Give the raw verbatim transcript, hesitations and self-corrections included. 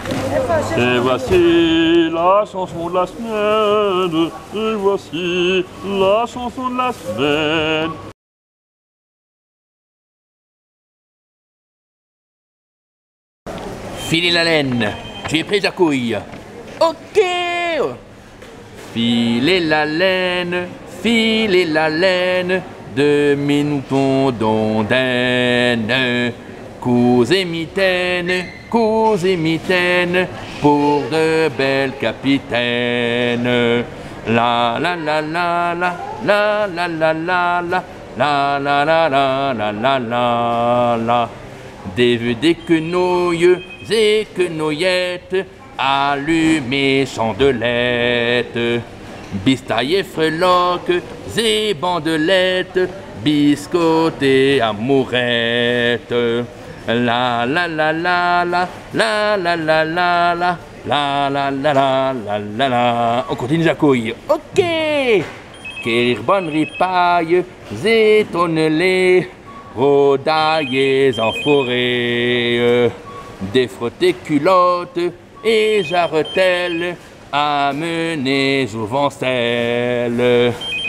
Et voici la chanson de la semaine. Et voici la chanson de la semaine. Filez la laine, j'ai pris la couille. Ok. Filez la laine, filez la laine de mes moutons d'ondaine. Cousez mitaine, cousez mitaine pour de belles capitaines. La la la la la la la la la la la la la la la la la la. Des vœux, des quenouilles et quenouillettes, allumées chandelettes, bistailles et freloques et bandelettes, biscottes et amourettes. La la la la la la la la la la la la la la la la la. On continue Jacouille. Ok. Quelle bonne ripaille et tonnelées, rodaillées en forêt, des frottées culottes et jarretelles, amenées au vencelles.